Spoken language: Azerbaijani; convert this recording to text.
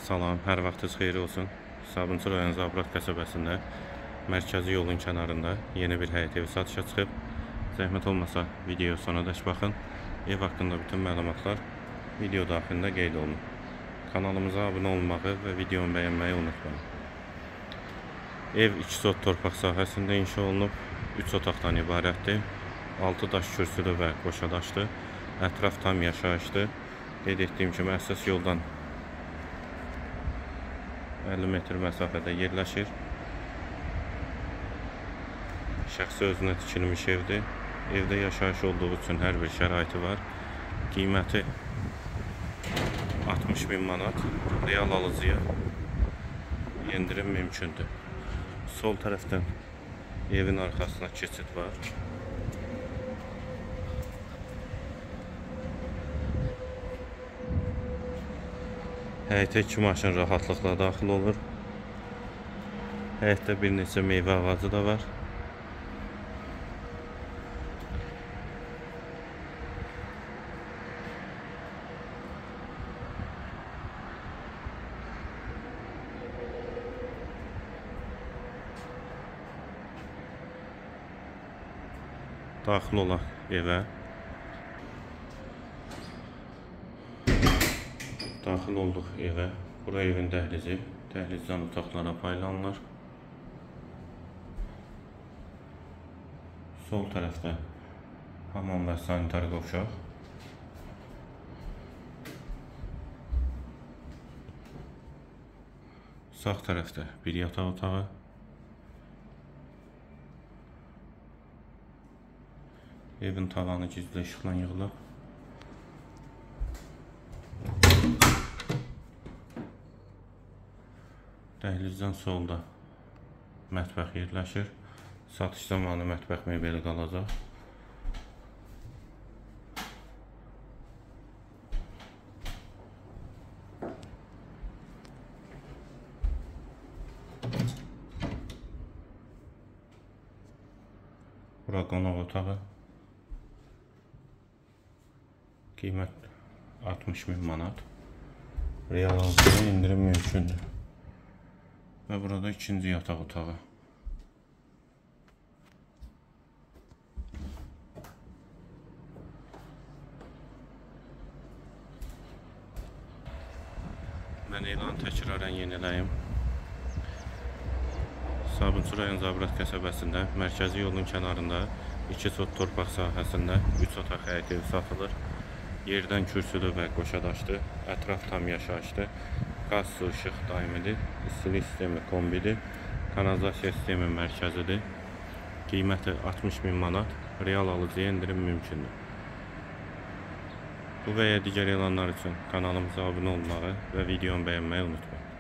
Salam, hər vaxtınız xeyir olsun. Sabunçu rayon Zabrat qəsəbəsində mərkəzi yolun kənarında yeni bir həyət evi satışa çıxıb. Zəhmət olmasa videoya sonadək baxın. Ev haqqında bütün məlumatlar video daxilində qeyd olunur. Kanalımıza abunə olmağı və videonu bəyənməyi unutmayın. Ev 2 sot torpaq sahəsində inşa olunub. 3 otaqdan ibarətdir. 6 daş kürsülü və qoşadaşdır. Ətraf tam yaşayışdır. Qeyd etdiyim kimi əsas yoldan 50 metr məsafədə yerləşir. Şəxsi özünə tikilmiş evdir. Evdə yaşayış olduğu üçün hər bir şəraiti var. Qiyməti 60.000 manat. Real alıcıya endirim mümkündür. Sol tərəfdən evin arxasına keçid var. Həyətə 2 maşın rahatlıqla daxil olur. Həyətdə bir neçə meyvə ağacı da var. Daxil olaq evə. Daxil olduq evə. Bura evin dəhlizi. Dəhlizdən otaqlara paylanılır. Sol tərəfdə hamam və sanitar qovşaq. Sağ tərəfdə bir yataq otağı. Evin tavanı gizli işıqla yığılıb. Dəhlizdən solda mətbəx yerləşir. Satış zamanı mətbəx mebeli qalacaq. Bura qonaq otağı. Qiymət 60.000 manat. Real alıcıya endirim mümkündür. Və burada ikinci yataq otağı. Mən elanı təkrarən yeniləyim. Sabunçu rayon Zabrat qəsəbəsində mərkəzi yolun kənarında 2 sot torpaq sahəsində 3 otaq həyət evi satılır. Yerdən kürsülü və qoşadaşdır. Ətraf tam yaşayışdır. Qaz, su, işıq daimidir. İstilik sistemi kombidir. Kanalizasiya sistemi mərkəzidir. Qiyməti 60.000 manat. Real alıcıya endirim mümkündür. Bu və ya digər elanlar üçün kanalımıza abunə olmağı və videonu bəyənməyi unutmayın.